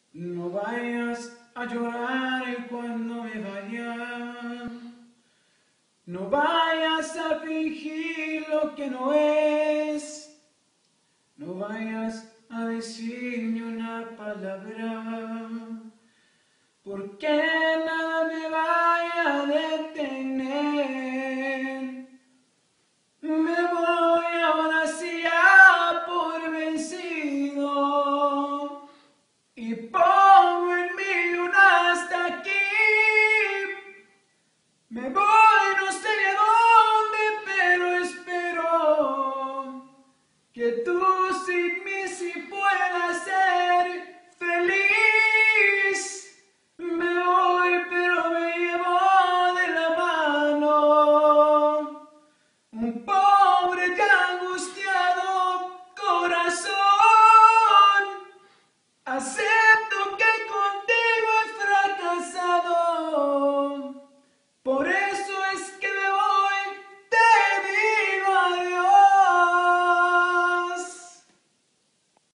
No vayas a llorar cuando me vaya. No vayas a fingir lo que no es. No vayas a decirme una palabra. Porque nada me vaya a detener. Me voy ahora sí ya por vencido. Y por